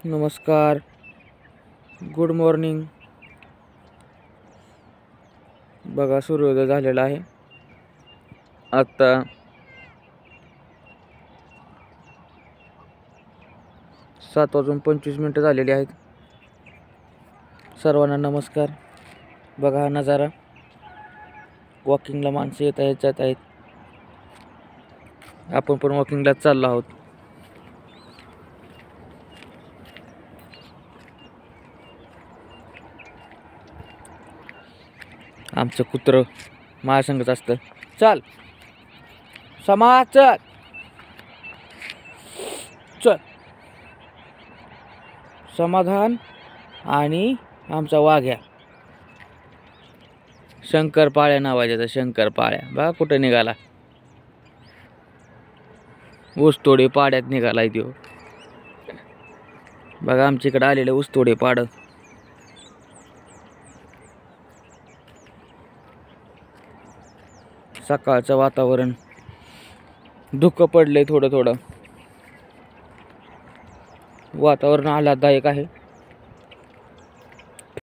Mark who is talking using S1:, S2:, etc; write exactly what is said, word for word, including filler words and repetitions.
S1: नमस्कार, good morning. बघा सूर्योदय झालेला आहे. आता सात वाजून पंचवीस मिनटं झालेली आहेत. सर्वांना नमस्कार. बघा हा नजारा, वॉकिंगला माणसं येत आहेत जात आहेत. आपण पण वॉकिंगला चाललो आहोत. आमचं कुत्रं माझ्यासंगच असतं. चल समा, चल चल. समाधान आणि आमचा वाघ्या, शंकर पाळ्या नावाच्या. शंकर पाळ्या बघा कुठं निघाला. ऊसतोडे पाड्यात निघालाय त्यो. बघा आमच्या इकडे आलेलं ऊसतोडे पाड. सकाळचं वातावरण धुकं पडलंय, थोडं थोडं वातावरण आल्हाददायक आहे.